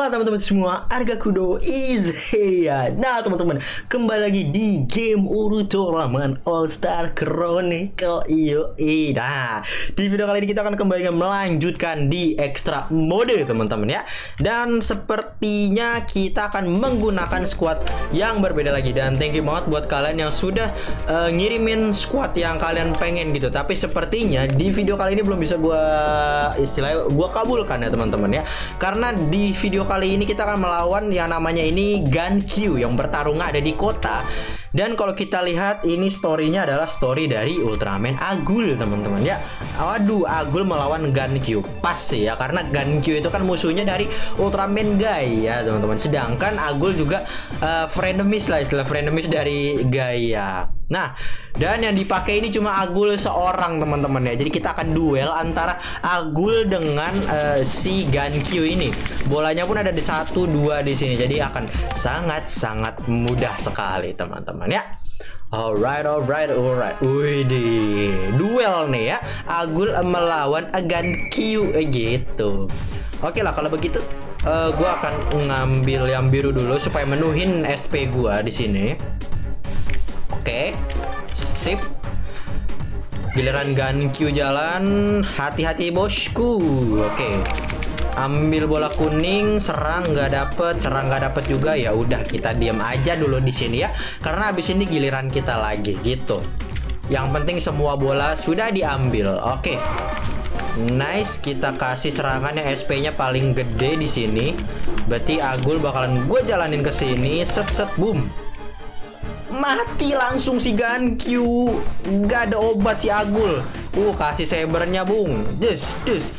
Halo teman-teman semua, Arga Kudo is here. Nah teman-teman, kembali lagi di game Ultraman All Star Chronicle. Nah, di video kali ini kita akan kembali melanjutkan di extra mode teman-teman ya. Dan sepertinya kita akan menggunakan squad yang berbeda lagi. Dan thank you banget buat kalian yang sudah ngirimin squad yang kalian pengen gitu. Tapi sepertinya di video kali ini belum bisa istilahnya gua kabulkan ya teman-teman ya. Karena di video kali ini kita akan melawan yang namanya ini Gankyu yang bertarung ada di kota. Dan kalau kita lihat ini storynya adalah story dari Ultraman Agul teman-teman ya. Waduh, Agul melawan Gankyu pas sih ya, karena Gankyu itu kan musuhnya dari Ultraman Gai ya teman-teman. Sedangkan Agul juga frenemies lah, istilah frenemies dari Gai ya. Nah, dan yang dipakai ini cuma Agul seorang teman-teman ya. Jadi kita akan duel antara Agul dengan si Gankyu ini. Bolanya pun ada di 1, 2 di sini. Jadi akan sangat-sangat mudah sekali teman-teman ya. Alright. Widih, duel nih ya. Agul melawan Gankyu gitu. Oke lah kalau begitu gua akan ngambil yang biru dulu supaya menuhin SP gua di sini. Oke, sip. Giliran Gankyu jalan, hati-hati bosku. Oke, ambil bola kuning, serang nggak dapet, serang nggak dapet juga. Ya udah kita diam aja dulu di sini ya, karena abis ini giliran kita lagi gitu. Yang penting semua bola sudah diambil. Oke, nice. Kita kasih serangan yang SP-nya paling gede di sini. Berarti Agul bakalan gue jalanin ke sini, set boom. Mati langsung si Gankyu. Gak ada obat si Agul. Kasih sabernya bung. Dus.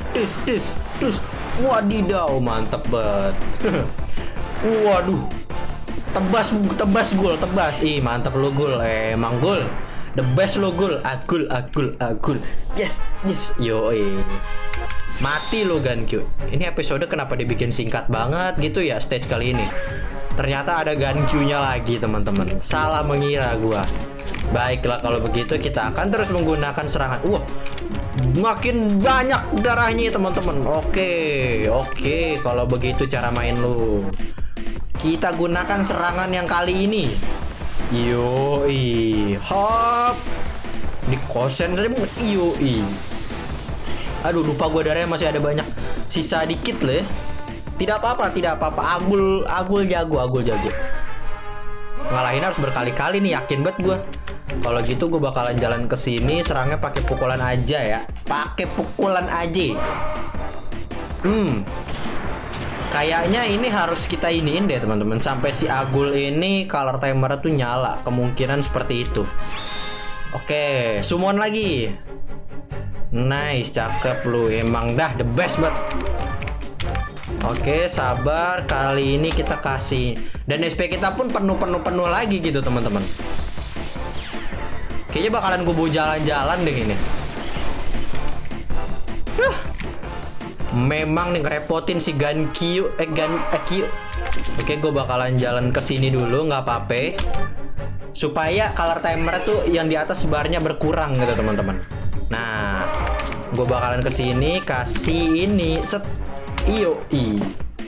Wadidaw, mantep banget. Waduh. Tebas Gul, tebas. Ih, mantep lu Gul. Emang Gul the best lo Gul. Agul. Yes. Yoi. Mati lo Gankyu. Ini episode kenapa dibikin singkat banget gitu ya stage kali ini. Ternyata ada Gankyu-nya lagi teman-teman. Salah mengira gua. Baiklah kalau begitu kita akan terus menggunakan serangan. Makin banyak darahnya teman-teman. Oke. Kalau begitu cara main lu. Kita gunakan serangan yang kali ini. Yoi. Hop. Di kosen saja. Yoi. Aduh, lupa gue darahnya masih ada banyak. Sisa dikit lah ya. Tidak apa-apa. Agul jago. Ngalahin harus berkali-kali nih, yakin banget gue. Kalau gitu gue bakalan jalan ke sini, serangnya pakai pukulan aja ya. Kayaknya ini harus kita iniin deh teman-teman, sampai si Agul ini color timer tuh nyala. Kemungkinan seperti itu. Oke, summon lagi. Nice, cakep lu. Emang dah the best banget. Oke, sabar. Kali ini kita kasih. Dan SP kita pun penuh lagi gitu teman-teman. Kayaknya bakalan gue bawa jalan-jalan deh ini. Memang nih ngerepotin si Gankyu. Oke, gue bakalan jalan ke sini dulu, nggak apa-apa. Supaya color timer tuh yang di atas barnya berkurang gitu teman-teman. Nah, gue bakalan ke sini kasih ini set. Yoi.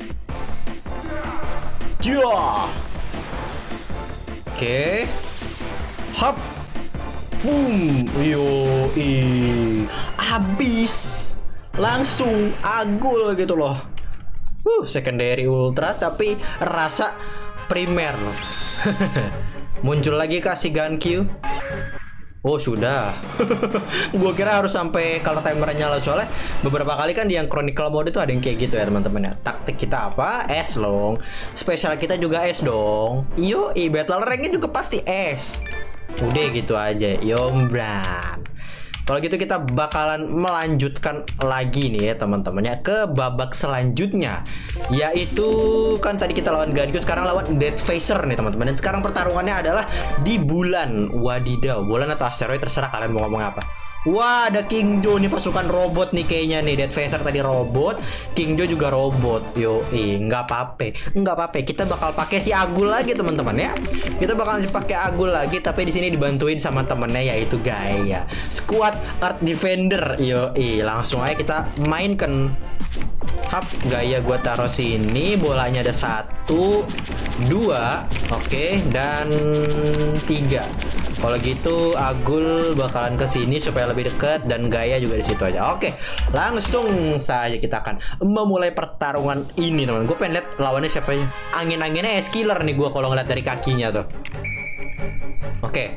Oke. Hop. Boom. Yoi. Habis. Langsung Agul gitu loh. Secondary ultra tapi rasa primer. Muncul lagi kasih Gankyu. Sudah. Gue kira harus sampai color timer nyala, soalnya beberapa kali kan di yang Chronicle mode itu ada yang kayak gitu ya teman-teman ya. Taktik kita apa? S long. Spesial kita juga S dong. Battle ranknya juga pasti S. Udah gitu aja. Yombran. Kalau gitu kita bakalan melanjutkan lagi nih ya teman-teman ya ke babak selanjutnya, yaitu kan tadi kita lawan Gankyu, sekarang lawan Death Phaser nih teman-teman. Dan sekarang pertarungannya adalah di bulan. Wadidaw, bulan atau asteroid terserah kalian mau ngomong apa. Wah, ada King Joe nih, pasukan robot nih kayaknya nih. Death Phaser tadi robot, King Joe juga robot. Nggak apa-apa. Kita bakal pakai si Agul lagi teman-teman ya. Kita bakal pakai Agul lagi, tapi di sini dibantuin sama temennya yaitu Gaia. Squad Earth Defender. Langsung aja kita mainkan. Hap, Gaia gua taruh sini, bolanya ada 1, 2, oke, dan 3. Kalau gitu Agul bakalan ke sini supaya lebih dekat dan Gaia juga di situ aja. Oke, langsung saja kita akan memulai pertarungan ini, teman. Gue pengen lihat lawannya siapa aja. Angin-anginnya es killer nih gue kalau ngeliat dari kakinya tuh. Oke.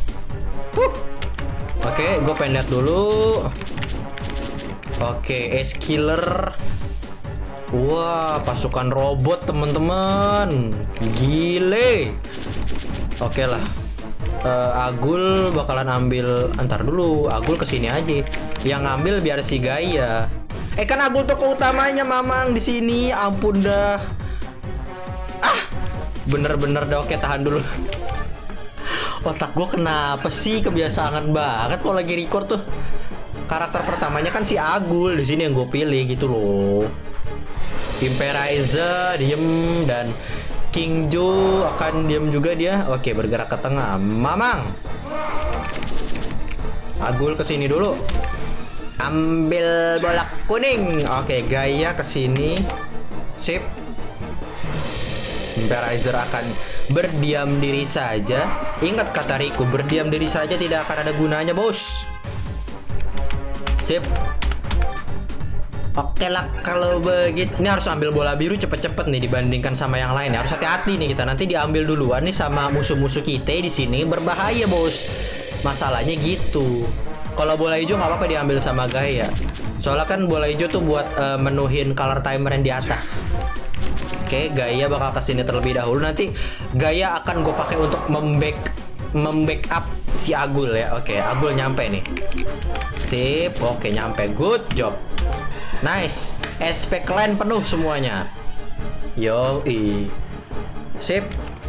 Oke, gue pengen lihat dulu. Oke, es killer. Wah, pasukan robot teman-teman. Gile. Oke lah. Agul bakalan ambil. Antar dulu, Agul kesini aja. Yang ngambil biar si Gaia. Kan Agul tokoh utamanya Mamang di sini. Ampun dah. Bener-bener dah. Oke, tahan dulu. Otak gue kenapa sih kebiasaan banget kalau lagi record tuh. Karakter pertamanya kan si Agul di sini yang gue pilih gitu loh. Imperizer diem dan King Jo akan diem juga dia. Oke, bergerak ke tengah. Mamang. Agul kesini dulu. Ambil bola kuning. Oke, Gaia kesini. Sip. Imperizer akan berdiam diri saja. Ingat kata Riku, berdiam diri saja tidak akan ada gunanya, bos. Sip. Oke lah kalau begitu. Ini harus ambil bola biru cepet-cepet nih dibandingkan sama yang lain. Harus hati-hati nih kita. Nanti diambil duluan nih sama musuh-musuh kita di sini, berbahaya, bos. Masalahnya gitu. Kalau bola hijau nggak apa-apa diambil sama Gaia. Soalnya kan bola hijau tuh buat menuhin color timer yang di atas. Oke, Gaia bakal kesini terlebih dahulu. Nanti Gaia akan gue pakai untuk membackup si Agul ya. Oke, Agul nyampe nih. Sip. Oke, nyampe. Good job. Nice. SP klan penuh semuanya. Yoi. Sip.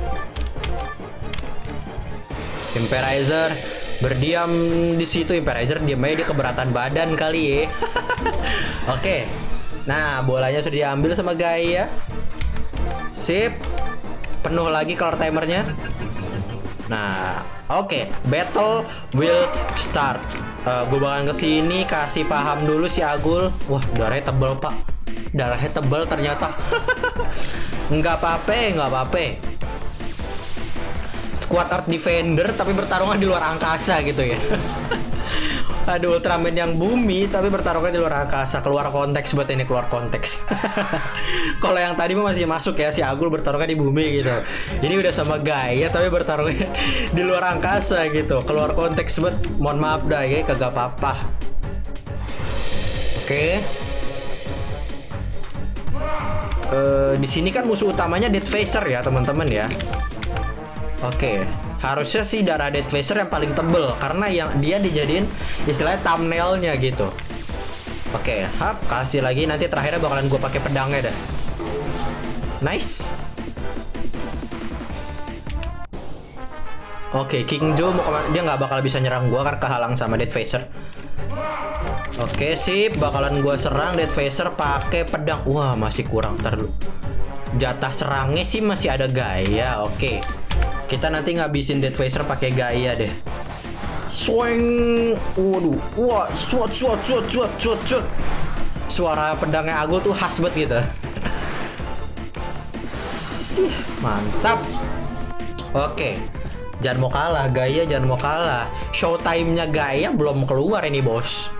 Imperizer berdiam di situ. Imperizer diam aja, dia keberatan badan kali ya. Oke. Nah, bolanya sudah diambil sama Gaia. Sip. Penuh lagi color timernya. Nah, oke. Battle will start. Gue bakalan kesini kasih paham dulu si Agul. Wah, darahnya tebel pak. Darahnya tebel ternyata. Nggak apa-apa. Squad Earth Defender tapi bertarungan di luar angkasa gitu ya. Aduh, Ultraman yang bumi tapi bertarungnya di luar angkasa. Keluar konteks buat ini, keluar konteks. Kalau yang tadi masih masuk ya, si Agul bertarungnya di bumi gitu. Ini udah sama Gaia tapi bertarungnya di luar angkasa gitu. Keluar konteks buat. Mohon maaf dah ya, kagak apa-apa. Oke. Di sini kan musuh utamanya Deathfacer ya, teman-teman ya. Oke. Harusnya sih darah Deathfacer yang paling tebel karena yang dia dijadiin istilahnya thumbnailnya gitu. Oke, hap, kasih lagi. Nanti terakhirnya bakalan gue pakai pedangnya dah. Nice. Oke, King Jo mau kemana? Dia nggak bakal bisa nyerang gue karena kehalang sama Deathfacer. Oke, sip. Bakalan gue serang Deathfacer pakai pedang. Wah, masih kurang. Ntar dulu. Jatah serangnya sih masih ada Gaia. Oke. Kita nanti ngabisin Deathfacer pakai Gaia deh. Swing. Waduh. Wah, suat. Suara pedangnya Agul tuh khas banget gitu. Sih, mantap. Oke. Jangan mau kalah, Gaia jangan mau kalah. Showtime-nya Gaia belum keluar ini, bos.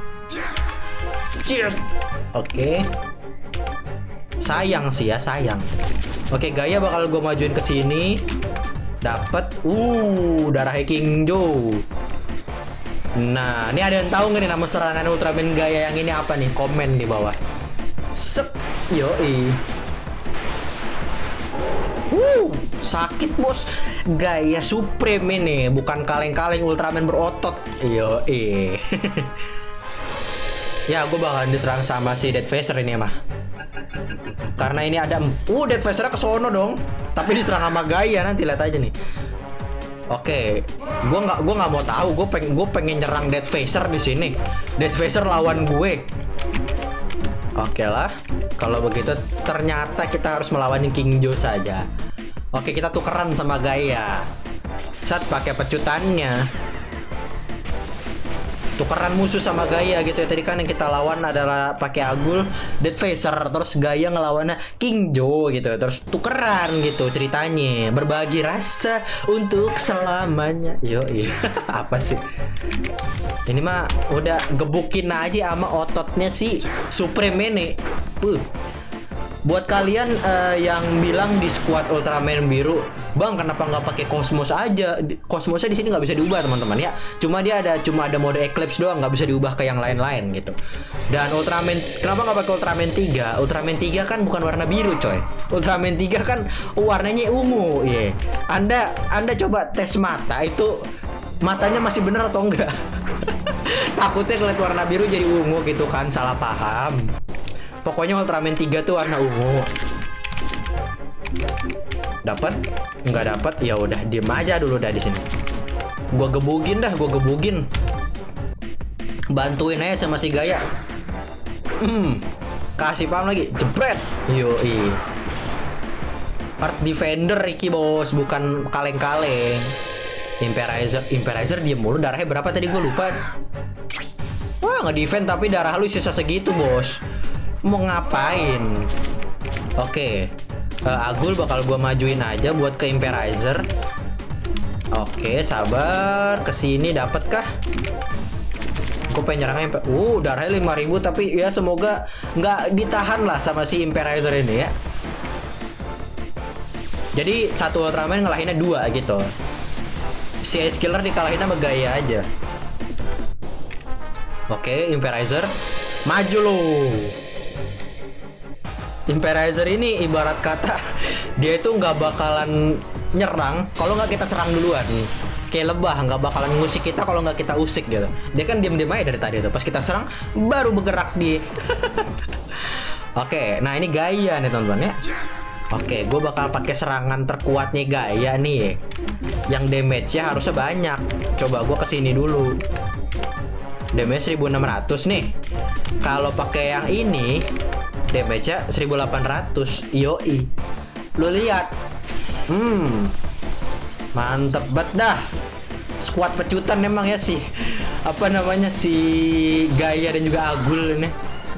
Oke. Sayang sih ya, sayang. Oke, Gaia bakal gue majuin ke sini. Dapat darah King Jo. Nah, ini ada yang tahu nggak nih nama serangan Ultraman Gaia yang ini apa nih? Komen di bawah. Set. Yoi. Sakit bos. Gaia Supreme ini, bukan kaleng-kaleng Ultraman berotot. Yoi. Ya, gue bakalan diserang sama si Deathfacer ini mah. Karena ini ada Deathfacer ke sono dong. Tapi diserang sama Gaia, nanti lihat aja nih. Oke, gue nggak mau tahu. Gue pengen nyerang Deathfacer di sini. Deathfacer lawan gue. Oke lah. Kalau begitu ternyata kita harus melawan King Jo saja. Oke, kita tukeran sama Gaia. Saat pakai pecutannya. tukeran musuh sama Gaia gitu ya. Tadi kan yang kita lawan adalah pakai Agul Dead Phaser, terus Gaia ngelawannya King Jo gitu. Terus tukeran gitu ceritanya, berbagi rasa untuk selamanya. Yo apa sih ini mah, udah gebukin aja sama ototnya si Supreme ini. Buat kalian yang bilang di squad Ultraman biru, bang kenapa nggak pakai Cosmos aja? Cosmosnya di sini nggak bisa diubah teman-teman ya. Cuma ada mode Eclipse doang, nggak bisa diubah ke yang lain-lain gitu. Dan Ultraman, kenapa nggak pakai Ultraman 3? Ultraman 3 kan bukan warna biru coy. Ultraman 3 kan warnanya ungu. Iya. Anda coba tes mata itu, matanya masih bener atau enggak? Takutnya ngeliat warna biru jadi ungu gitu kan, salah paham. Pokoknya Ultraman 3 tuh warna ungu. Dapat? Nggak dapat? Ya udah, diem aja dulu dah di sini. Gua gebugin. Bantuin aja sama si Gaia. Kasih paham lagi. Jebret. Yoi. Art Defender iki bos, bukan kaleng-kaleng. Imperizer diem mulu. Darahnya berapa tadi gue lupa. Wah, nge-defend tapi darah lu sisa segitu bos. Mau ngapain? Oke, Agul bakal gua majuin aja buat ke Imperizer. Oke, sabar. Kesini dapat kah? Gue pengen nyerang darahnya 5000, tapi ya semoga nggak ditahan lah sama si Imperizer ini ya. Jadi satu Ultraman ngalahinnya 2 gitu. Si Ice Killer dikalahin sama Gaia aja. Oke, Imperizer maju lo. Imperizer ini ibarat kata dia itu nggak bakalan nyerang kalau nggak kita serang duluan. Kayak lebah, nggak bakalan ngusik kita kalau nggak kita usik gitu. Dia kan diem-diem aja dari tadi tuh. Pas kita serang baru bergerak dia. Oke, nah ini Gaia nih teman-teman ya. Oke, gue bakal pakai serangan terkuatnya Gaia nih, yang damage-nya harusnya banyak. Coba gue kesini dulu. Damage 1600 nih. Kalau pakai yang ini damage-nya 1800. Yoi. Lu lihat. Mantep banget dah. Squad pecutan memang ya sih. Apa namanya, si Gaia dan juga Agul ini.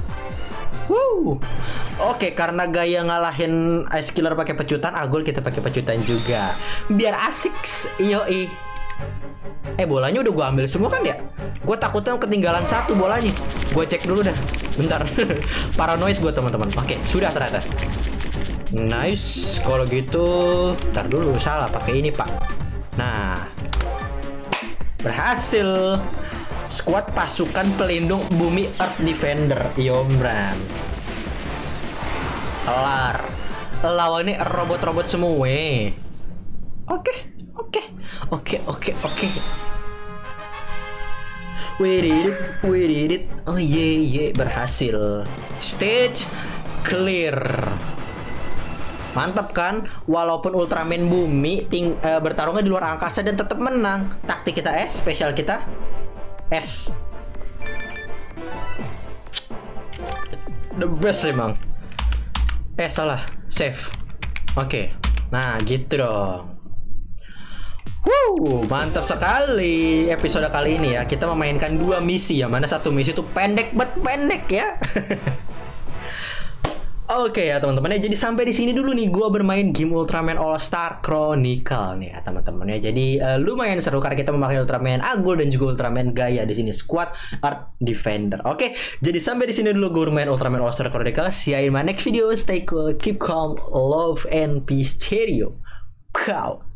Oke, karena Gaia ngalahin Ice Killer pakai pecutan, Agul kita pakai pecutan juga. Biar asik. Yoi. Bolanya udah gua ambil semua kan ya? Gue takutnya ketinggalan satu bolanya. Gue cek dulu dah. Bentar. Paranoid gue teman-teman. Oke, sudah ternyata. Nice. Kalau gitu, ntar dulu salah pakai ini pak. Nah, berhasil. Squad pasukan pelindung bumi Earth Defender. Yombran. Kelar. Lawannya robot-robot semua. Oke. We did it. Oh yeah, berhasil. Stage clear. Mantap kan? Walaupun Ultraman bumi bertarungnya di luar angkasa dan tetap menang. Taktik kita S, spesial kita S. The best emang. Salah. Save. Oke. Nah, gitu dong. Mantap sekali episode kali ini ya. Kita memainkan 2 misi, yang mana satu misi itu pendek ya. Oke ya teman-teman ya, jadi sampai di sini dulu nih gua bermain game Ultraman All Star Chronicle nih ya teman-teman ya. Jadi lumayan seru karena kita memakai Ultraman Agul dan juga Ultraman Gaia di sini, Squad Earth Defender. Oke, jadi sampai di sini dulu gua bermain Ultraman All Star Chronicle. See you in my next video. Stay cool, keep calm, love and peace, stereo. Ciao.